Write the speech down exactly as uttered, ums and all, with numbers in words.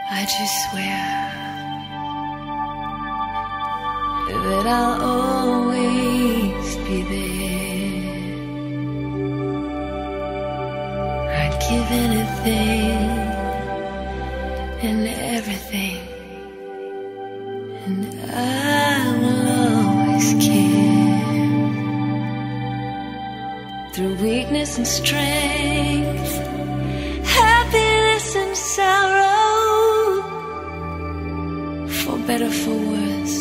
I just swear that I'll always be there. I'd give anything and everything, and I will always care. Through weakness and strength, happiness and sorrow, for better, for worse,